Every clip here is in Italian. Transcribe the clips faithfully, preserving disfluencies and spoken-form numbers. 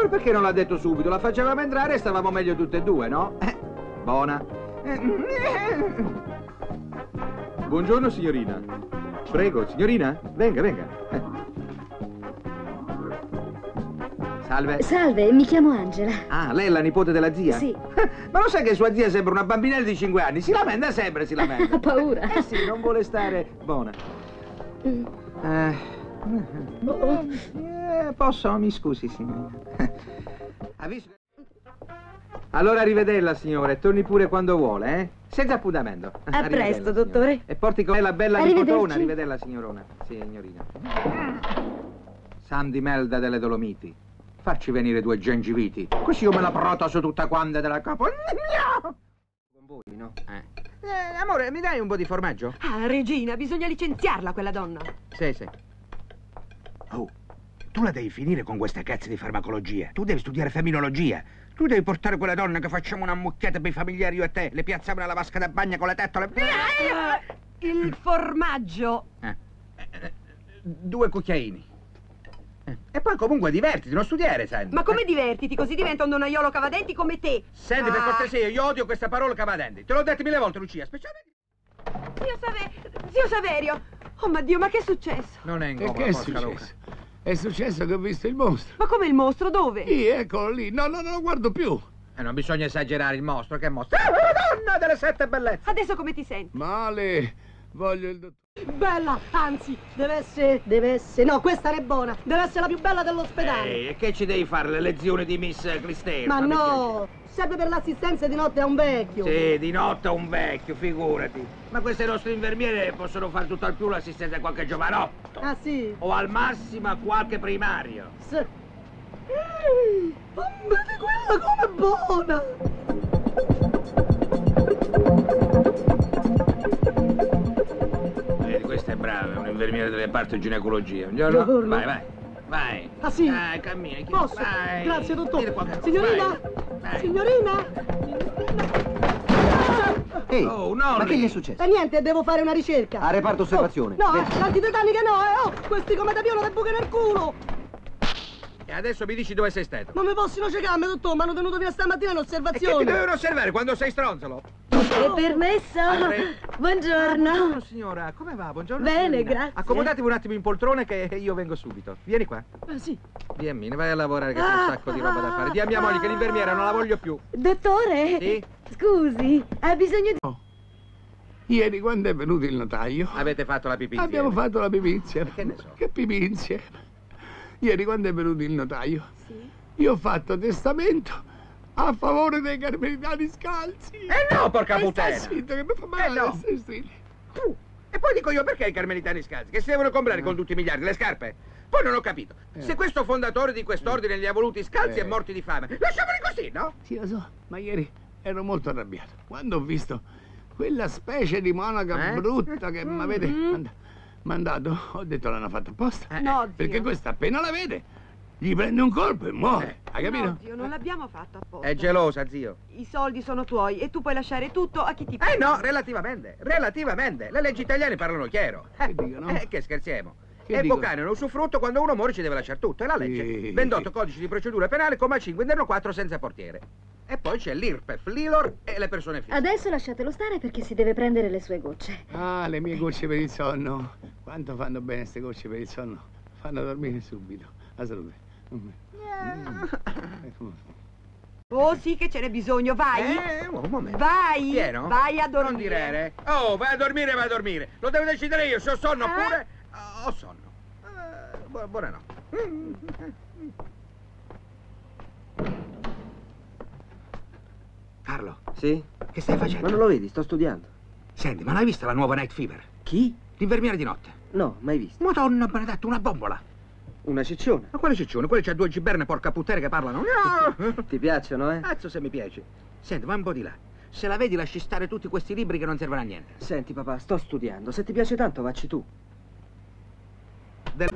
allora perché non l'ha detto subito? La facevamo entrare e stavamo meglio tutte e due, no? Eh, buona. Buongiorno, signorina. Prego, signorina, venga, venga. Eh. Salve. Salve, mi chiamo Angela. Ah, lei è la nipote della zia? Sì. Ma lo sai che sua zia sembra una bambinella di cinque anni? Si lamenta sempre, si lamenta. Ha paura. Eh sì, non vuole stare buona. Mm. Eh, Oh. eh, posso? Mi scusi, signora. Ha visto? Allora arrivederla, signore. Torni pure quando vuole, eh? Senza appuntamento. A presto, dottore. Signora. E porti con lei la bella Arrivederci. nipotona. Arrivederla, signorona. Signorina. San di Melda delle Dolomiti. Facci venire due gengiviti, così io me la protoso tutta quanta della capo. Con voi, no? Eh. eh, amore, mi dai un po' di formaggio? Ah, Regina, bisogna licenziarla quella donna. Sì, sì. Oh, tu la devi finire con queste cazzo di farmacologia. Tu devi studiare femminologia. Tu devi portare quella donna che facciamo una mucchiata per i familiari io e te. Le piazziamo nella vasca da bagna con le tettole. Uh, il formaggio. Eh. Eh, due cucchiaini. Eh. E poi comunque divertiti, non studiare, senti. Ma come divertiti? Così diventa un donaiolo cavadenti come te. Senti, per Ah. cortesia, io odio questa parola cavadenti. Te l'ho detto mille volte, Lucia, specialmente... Zio, Save... Zio Saverio. Oh, ma Dio, ma che è successo? Non è in E gomma, che è porca successo? Luca. È successo che ho visto il mostro. Ma come il mostro? Dove? Sì, eccolo lì. No, no, non lo guardo più. E non bisogna esagerare il mostro, che mostro? Ah, la donna delle sette bellezze! Adesso come ti senti? Male. Voglio il dottore. Bella, anzi, deve essere, deve essere, no, questa non è buona, deve essere la più bella dell'ospedale. Ehi, e che ci devi fare, le lezioni di Miss Cristeva? Ma no, serve per l'assistenza di notte a un vecchio. Sì, di notte a un vecchio, figurati. Ma queste nostre infermiere possono fare tutto al più l'assistenza a qualche giovanotto. Ah sì? O al massimo a qualche primario. Sì. Mm, oh, vedi quella com'è buona! Vedi, questa è brava, è un'infermiera delle parti ginecologia. Buongiorno. Buongiorno. Vai, vai. Vai. Ah sì? Dai, cammina. chi- Posso? Vai. Grazie, dottore. Tira qua, Signorina? vai, vai. Signorina? Ehi, Oh, non ma che lì. gli è successo? E niente, devo fare una ricerca. A reparto osservazione. Oh, no, Vedi. eh, l'antitetanica no, eh, oh, questi come da piolo del buche nel culo. E adesso mi dici dove sei stato? Non mi possono ciecarmi, dottore, mi hanno tenuto fino a stamattina in E che ti osservazione. dovevano osservare quando sei stronzolo? È permesso? Allora- Buongiorno. Buongiorno signora, come va? Buongiorno. Bene, signorina. grazie. Accomodatevi un attimo in poltrona che io vengo subito. Vieni qua. Ah, sì. Vieni, vai a lavorare che c'è un sacco di roba da fare. Dì a mia moglie che l'infermiera non la voglio più. Dottore? Sì? Scusi, ha bisogno di... Ieri quando è venuto il notaio Avete fatto la pipì abbiamo insieme? fatto la pipì insieme. Che ne so? Che pipì insieme. Ieri quando è venuto il notaio Sì? io ho fatto testamento a favore dei carmelitani scalzi. Eh no, porca E sta puttana! zitto che mi fa male Eh no. le strisce. Uh, E poi dico io perché i carmelitani scalzi? Che si devono comprare con tutti i miliardi le scarpe? Poi non ho capito. Se questo fondatore di quest'ordine li ha voluti scalzi Eh. e morti di fame, lasciamoli così, no? Sì, lo so, ma ieri ero molto arrabbiato. Quando ho visto quella specie di monaca Eh? brutta che mi avete Mhm. manda- mandato, ho detto l'hanno fatta apposta. Eh, No, zio. Perché questa appena la vede, gli prende un colpo e muore. Hai capito? No, zio, non l'abbiamo fatto apposta. È gelosa, zio. I soldi sono tuoi e tu puoi lasciare tutto a chi ti Eh pare. no, relativamente, relativamente. Le leggi italiane parlano chiaro. Che dicono? Eh, che scherziamo. Che È dicono? vocale, un usufrutto, quando uno muore ci deve lasciare tutto. È la legge. Sì. ventotto codici di procedura penale, comma cinque, interno quattro, senza portiere. E poi c'è l'I R P E F, l'I L O R e le persone fisiche. Adesso lasciatelo stare perché si deve prendere le sue gocce. Ah, le mie gocce per il sonno. Quanto fanno bene queste gocce per il sonno? Fanno dormire subito. La salute. Mm. Oh sì che ce n'è bisogno, vai. Eh, un momento. Vai. Pieno? Vai a Non dire. dormire. Oh, vai a dormire, vai a dormire. Lo devo decidere io, se ho sonno Eh? oppure... Ho sonno. Eh, bu- buonanotte. Carlo, Sì? che stai facendo? Ma non lo vedi? Sto studiando. Senti, ma l'hai vista la nuova Night Fever? Chi? L'infermiera di notte. No, mai visto. Madonna benedetta, una bombola. Una cicciona. Ma quale ciccione? Quelle c'ha due giberne porca puttana che parlano. Ti piacciono, eh? Cazzo se mi piace. Senti, vai un po' di là. Se la vedi lasci stare tutti questi libri che non servono a niente. Senti, papà, sto studiando. Se ti piace tanto, vacci tu. Del-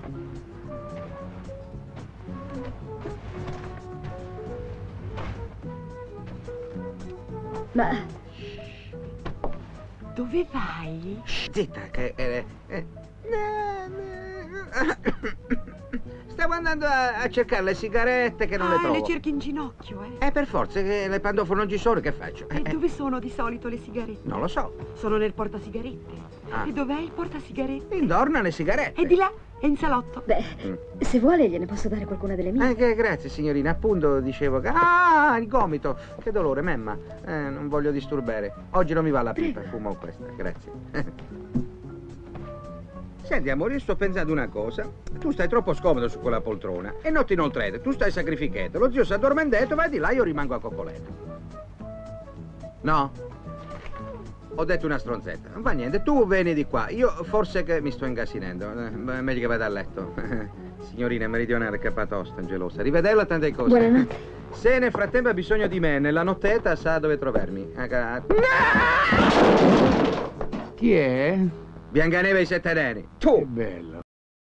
Ma Dove vai? Shh, zitta, che... eh, eh. Stai stavo andando a, a cercare le sigarette che non ah, le trovo. le cerchi in ginocchio, eh? Eh, per forza, che le pantofole non ci sono, che faccio? E Eh, dove sono di solito le sigarette? Non lo so. Sono nel portasigarette. Ah. E dov'è il portasigarette? Indorna le sigarette. È di là, è in salotto. Beh, se vuole gliene posso dare qualcuna delle mie. Eh, che, grazie, signorina. Appunto, dicevo che... Ah, il gomito. Che dolore, memma. Eh, non voglio disturbare. Oggi non mi va la pipa, fumo questa. Grazie. Senti, amore, io sto pensando una cosa. Tu stai troppo scomodo su quella poltrona e notte inoltrate. Tu stai sacrificando. Lo zio si è addormentato, vai di là, io rimango a coccoletto. No? Ho detto una stronzetta. Non fa niente, tu vieni di qua. Io forse che mi sto ingasinendo. Eh, meglio che vada a letto. Signorina meridionale capatosta, gelosa. Rivederla tante cose. Buonanotte. Se nel frattempo ha bisogno di me nella nottetta, sa dove trovarmi. Chi è? Biancaneve e i sette neni. Che Tu! bello.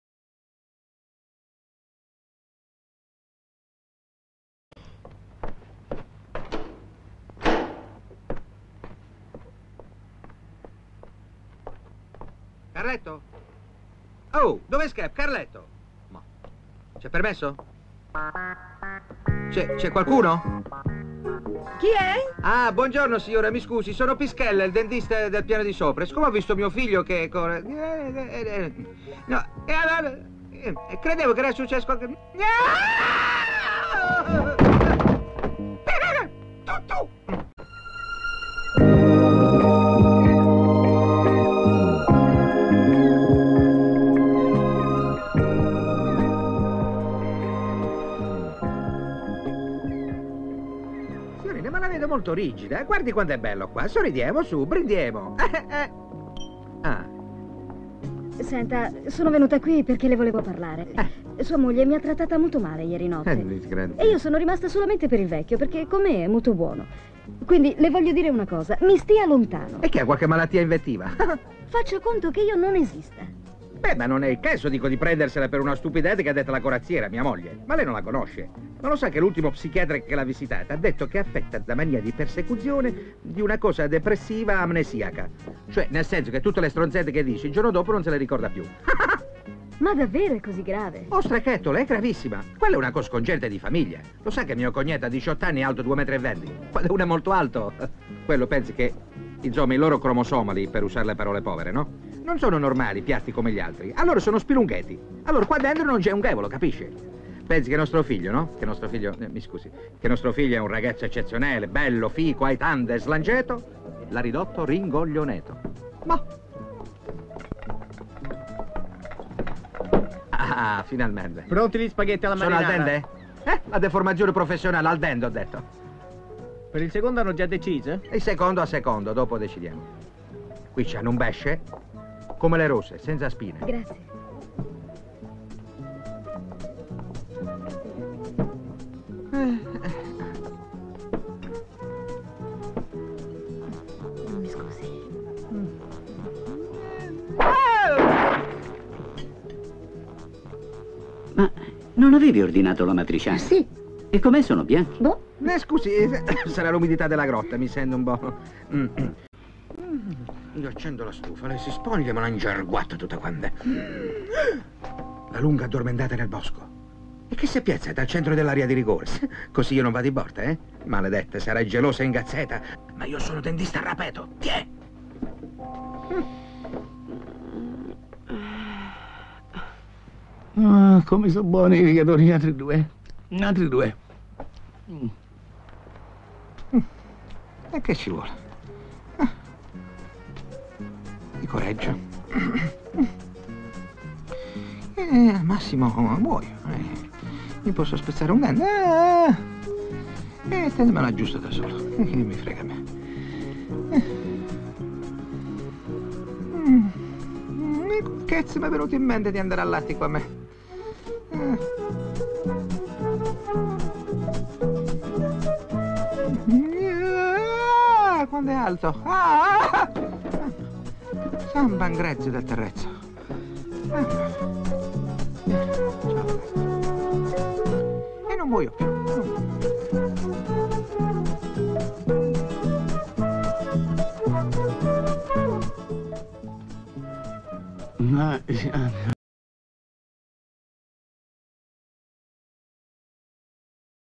Carletto? Oh, dove scap? Carletto? Ma c'è permesso? C'è, c'è qualcuno? Chi è? Ah, buongiorno signora, mi scusi, sono Pischella, il dentista del piano di sopra. Siccome ho visto mio figlio che corre... eh, eh, eh, no, e allora... eh, credevo che era successo qualche... Tu, tu! Signorina, ma la vedo molto rigida. Guardi quanto è bello qua. Sorridiamo, su, brindiamo. Eh, eh. Ah, Senta, sono venuta qui perché le volevo parlare. Sua moglie mi ha trattata molto male ieri notte. eh, disgrazia. E io sono rimasta solamente per il vecchio, perché con me è molto buono. Quindi le voglio dire una cosa, mi stia lontano. E che ha qualche malattia invettiva? Faccia conto che io non esista. Beh, ma non è il caso, dico, di prendersela per una stupidetta che ha detto la corazziera, mia moglie. Ma lei non la conosce. Non lo sa che l'ultimo psichiatra che l'ha visitata ha detto che è affetta da mania di persecuzione di una cosa depressiva amnesiaca. Cioè, nel senso che tutte le stronzette che dice il giorno dopo non se le ricorda più. Ma davvero è così grave? Oh, Strachetto, lei è gravissima. Quella è una cosa sconcerta di famiglia. Lo sa che mio cognetto a diciotto anni è alto due metri e venti? Quando uno è molto alto, quello pensi che, insomma, i loro cromosomali, per usare le parole povere, no? Non sono normali, piatti come gli altri. Allora sono spilunghetti. Allora qua dentro non c'è un cavolo, capisce? Pensi che nostro figlio, no? Che nostro figlio, eh, mi scusi, che nostro figlio è un ragazzo eccezionale, bello, fico, aitante, slangeto? L'ha ridotto ringoglioneto. Ma... Ah, finalmente. Pronti gli spaghetti alla Sono marinara? al dente? Eh, la deformazione professionale al dente, ho detto. Per il secondo hanno già deciso? Il secondo a secondo, dopo decidiamo. Qui c'hanno un pesce, come le rose, senza spine. Grazie. Mi scusi. Ma non avevi ordinato la matriciana? Sì. E com'è, sono bianchi? Boh. Eh, scusi, eh, sarà l'umidità della grotta, mi sento un po'... Mm. Io accendo la stufa, lei si spoglia, me la ingerguatta tutta quanta. La lunga addormentata nel bosco. E che si piazza dal centro dell'area di rigore? Così io non vado in porta, eh? Maledetta, sarai gelosa e ingazzeta, ma io sono dentista a rapeto. Tiè! Ah, come sono buoni i rigatori, altri due. Altri due. Mm. E che ci vuole? Ah. Di coraggio. E al massimo muoio. Eh. Mi posso spezzare un dente. Ah. E te me la aggiusto da solo. Che mi frega a me. Eh. Mm. Mm. Che cazzo mi è venuto in mente di andare all'attico a me? Eh. Ah, quando è alto! Ah! San Bangrezio del terrezzo. Ah. E non muoio più. Ma...